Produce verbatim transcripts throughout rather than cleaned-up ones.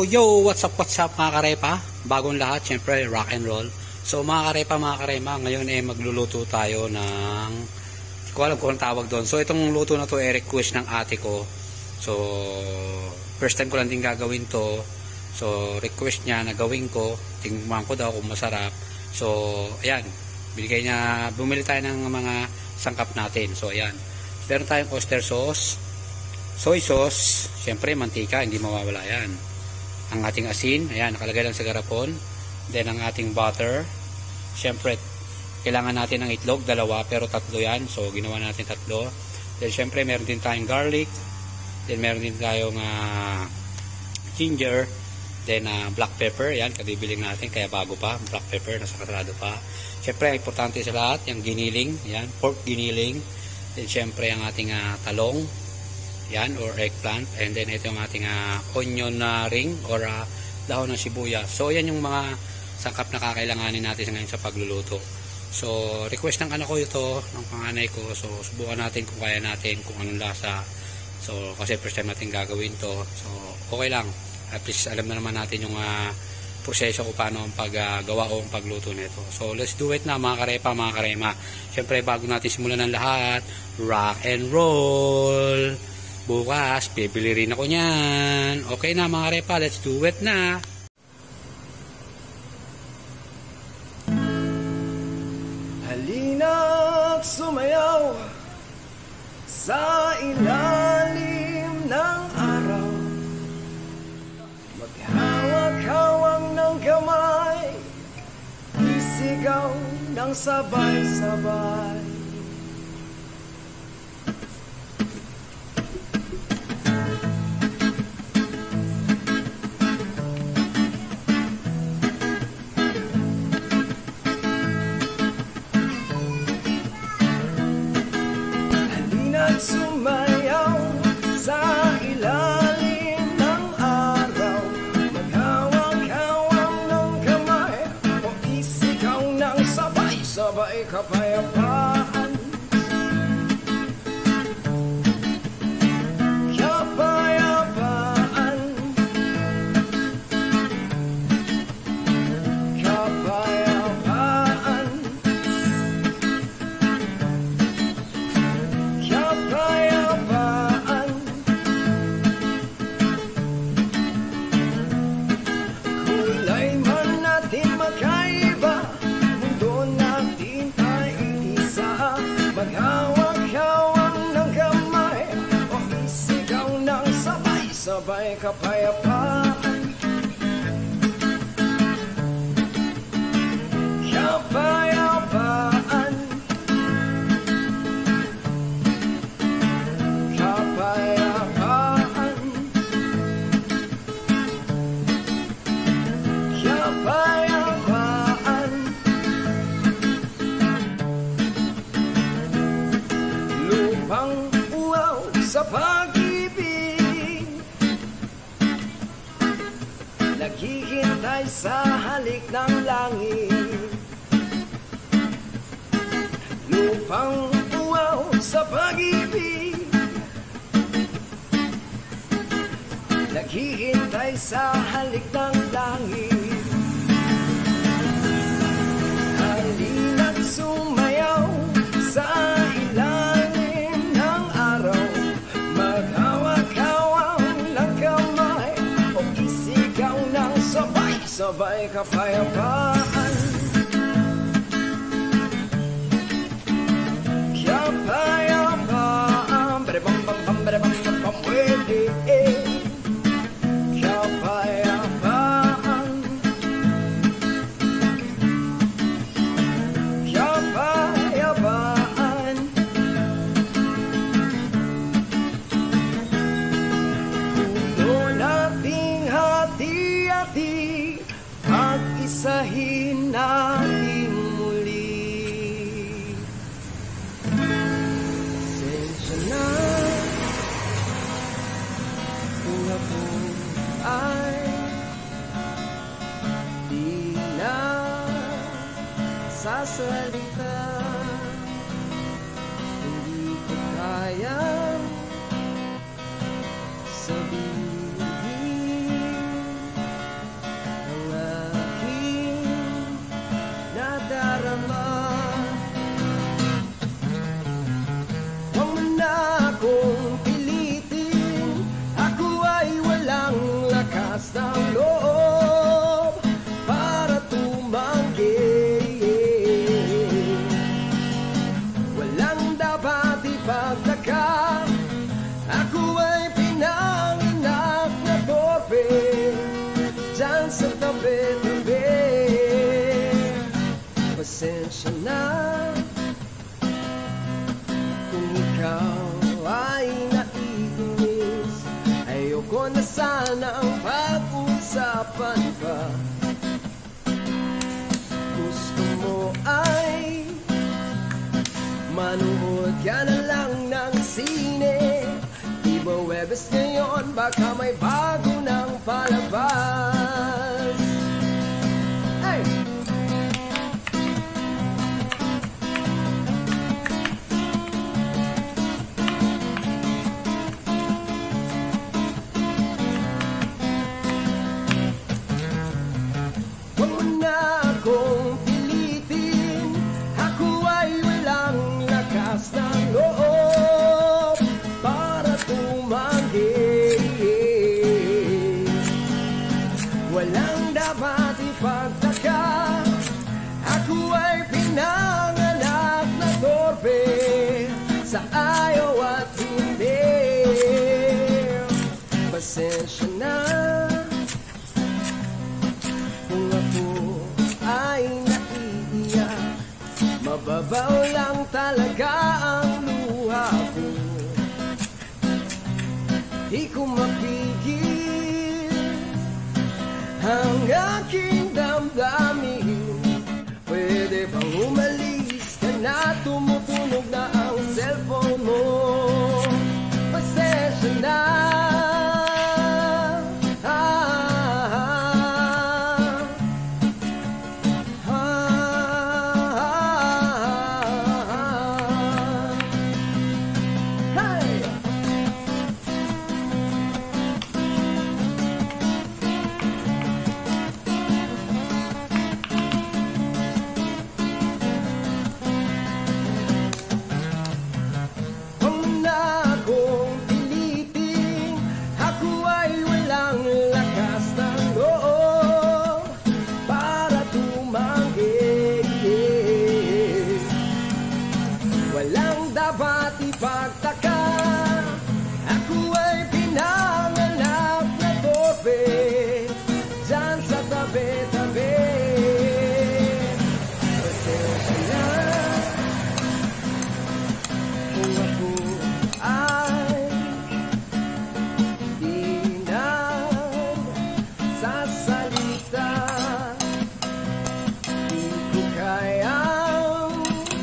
So, yo, what's up, what's up mga karepa? Bagong lahat, syempre, rock and roll. So, mga karepa, mga karema, ngayon eh magluluto tayo ng, hindi ko alam kung anong tawag doon. So, itong luto na to eh request ng ate ko. So, first time ko lang din gagawin to. So, request niya na gawin ko. Tingnan ko daw kung masarap. So, ayan, binigay niya, bumili tayo ng mga sangkap natin. So, ayan, meron tayong oyster sauce, soy sauce, syempre, mantika, hindi mawawala yan. Ang ating asin, ayan, nakalagay lang sa garapon. Then ang ating butter. Syempre, kailangan natin ng itlog, dalawa, pero tatlo yan. So, ginawa natin tatlo. Then, syempre, meron din tayong garlic. Then, meron din tayong uh, ginger. Then, uh, black pepper. Yan, kabibiling natin, kaya bago pa. Black pepper, nasa karado pa. Syempre, importante sa lahat, yung giniling. Yan, pork giniling. Then, syempre, ang ating uh, talong. Yan, or eggplant. And then ito yung ating uh, onion na uh, ring or uh, dahon ng sibuyas. So yan yung mga sangkap na kakailanganin natin ngayon sa pagluluto. So request ng anak ko ito, ng panganay ko. So subukan natin kung kaya natin, kung anong lasa. So kasi first time natin gagawin to. So okay lang. At least alam na naman natin yung uh, proseso kung paano ang paggawa uh, o ang pagluto nito. So let's do it na mga karepa, mga karema. Siyempre bago natin simulan ng lahat, rock and roll! Bukas, bibili rin ako niyan. Okay na mga repa, let's do it na. Halina't sumayaw sa ilalim ng araw. Maghawak-hawak ng kamay, isigaw ng sabay-sabay. Sumayaw sa ilalim ng araw, maghawak-hawak ng kamay, o isigaw ng sabay-sabay kapayapaan. Kapayapaan, kapayapaan, kapayapaan. Kulay man natin magkaiba, mundo natin ay isa. Maghawak-hawak ng kamay, o isigaw ng sabay-sabay kapayapaan. Kapayapaan, kapayapaan, kapayapaan. Lupang uwaw sa pag-ibig, naghihintay sa halik ng langit. Lupang uwaw sa pag-ibig, naghihintay sa halik ng langit. Halina't sumayaw sa ilalim ng araw, maghawak-hawak ng kamay, o isigaw ng sabay-sabay kapayapaan. Kapayapaan, bada-bam-bam-bam, bada-bam-bam-bam, pwede eh. Kapayapaan, kapayapaan. Puno nating hati-hati, pag-isahin natin muli. Pasensya na kung ako ay di na sasalita. Hindi ko kayang sabihin baka may bago ng palabas. Hey! Huwag mo na akong pilitin, ako ay walang lakas ng loob para tumanggi. Walang dapat ipagtaka, ako ay pinanganak na torpe sa ayaw at hindi. Pasensya na kung ako ay naiiyak, mababaw lang talaga ang luha ko. Di ko mapigil ang aking damdamin. Pwede bang umalis ka na? Tumutunog na ang cellphone mo. Pasensya na. Walang dapat ipagtaka, ako ay pinanganak na torpe dyan sa tabi-tabi. Pasensya na kung ako ay di na sasalita. Di ko kayang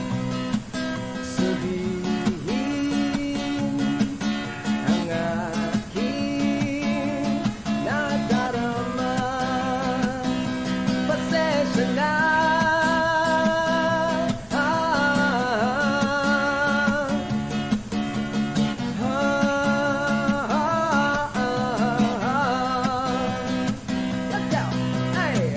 sabihin ang aking nadarama. Pasensya na. Ah, ah, ah, ah, ah. Let's go. Hey.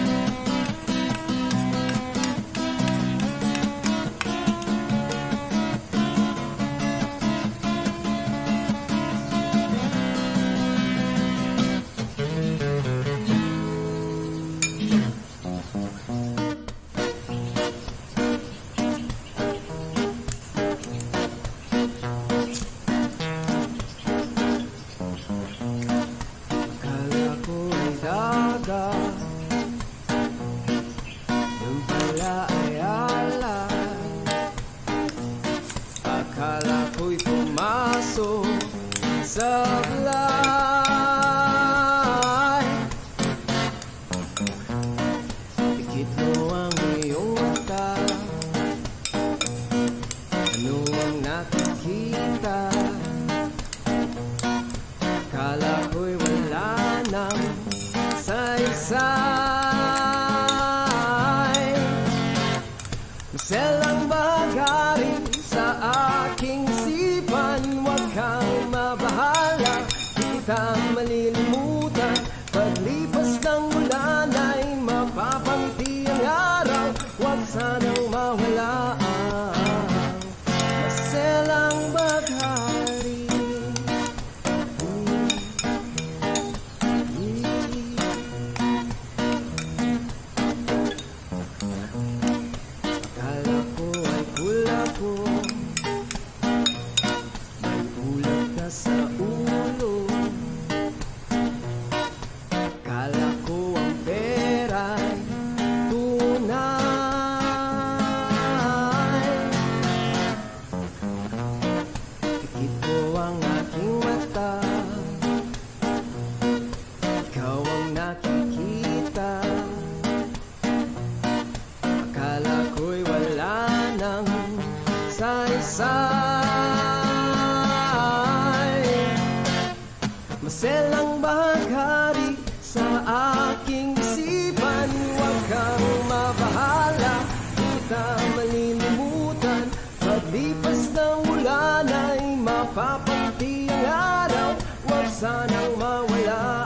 Akala ko'y dagat, yung pala ay alay. Akala ko'y pumasok sa blay. Pikit mo ang iyong mata, ano ang nakikita? Akala ko'y wala nang saysay. Maselang bahagari sa aking isipan, huwag kang mabahala, di kita malilimutan. Paglipas ng ulan ay mapapangiti ang araw, huwag sanang mawala ang maselang bahagari. Akala ko ay pula ko, may ulat ka sa ulo. Selang baghari sa aking isipan, huwag kang mabahala, di kita malilimutan. Paglipas ng ulan ay mapapanti ang araw, huwag sanang mawala.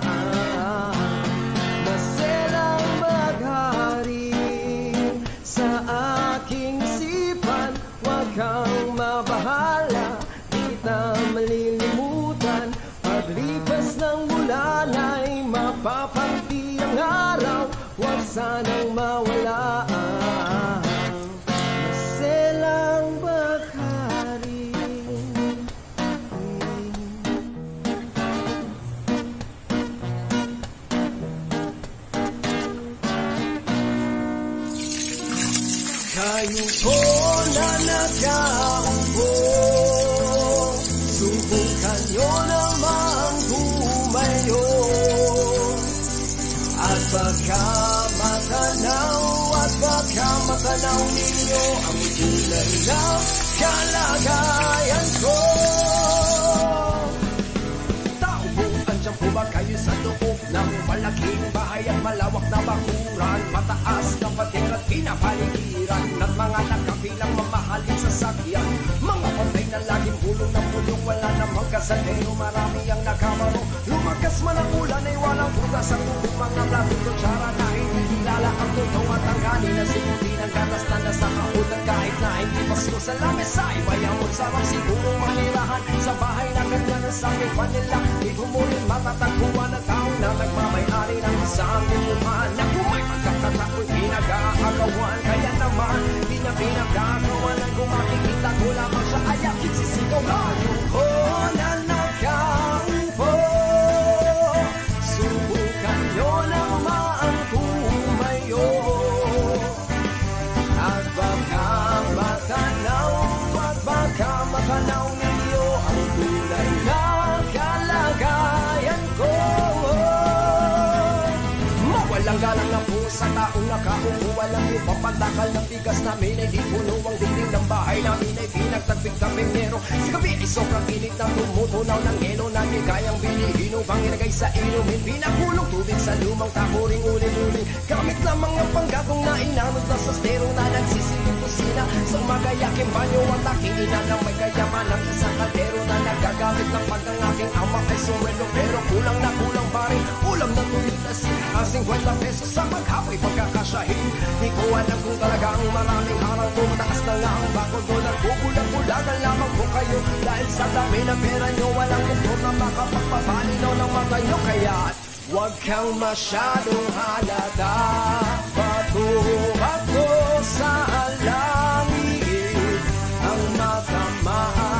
Maselang baghari sa aking isipan, huwag kang mabahala, di kita malilimutan. Paglipas ng ulan ay mapapanti ang araw, huwag sanang mawala. Maselang baghari. Kayo po na nagkaupo, subukan nyo naman tumayo. At baka matanaw, at baka matanaw ninyo ang tunay na kalagayan ko. Tao po, andyan po ba kayo sa loob ng malaking bahay at malawak na bakuran? Mataas na pating at pinapaligiran at mga nakabilang mamahalin sa sakyan. Mga pantay na laging bulong ng bulong, wala namang kasaldero, marami ang nakabaro. Lumakas man ang ulan ay walang pugas ang tubig, mga platong kutsara na hindi kilala ang totoo at ang kanina sinuti ng gatas na nasa kaulan kahit na hindi pasko sa lamesa. Ibayamot sa mga sigurong manirahan sa bahay na ganyan ang sakit pa nila. Di humulit matatagpuan ang tao na nagmamayari ng isang limuhan na kung may pagkakatako'y pinag-aagawan. Kaya naman di na pinag-aagawan at kung makikita ko lamang siya ay akit sisigaw na ko na nakaupo. Subukan nyo naman tumayo at baka matanaw, at baka matanaw ninyo ang tunay na kalagayan ko. Mawalang galang na po sa taong nakaupo, walang yung papantakal ng bigas namin ay di puno ang dingding ng bahay namin ay pinagtagpig-taping nero. Sa gabi ay sobrang init na tumutunaw ng eno na di kayang bilihin upang ilagay sa inumin. Pinakulong tubig sa lumang tapuring ulit-ulit, gamit lang mga panggatong na inanod na sa stero na nagsisilong kusina. Sa magayaking banyo at aking ina ng may kayaman ng isang kaldero na nagagamit ng pag ng aking ama ay sumwelo. Pero kulang na kulang pa rin ulam na tulit na sinasing kwenta pesos sa maghapoy pagkakasyahin. Di ko alam kung talagang maraming araw ko, mataas na nga ang bakod ko, nagkukulang-kulagan lamang po kayo dahil sa dami ng pera nyo, walang doktor na makapagpapalinaw ng mata nyo. Kaya huwag kang masyadong halata, bato-bato sa langit ang matamaan.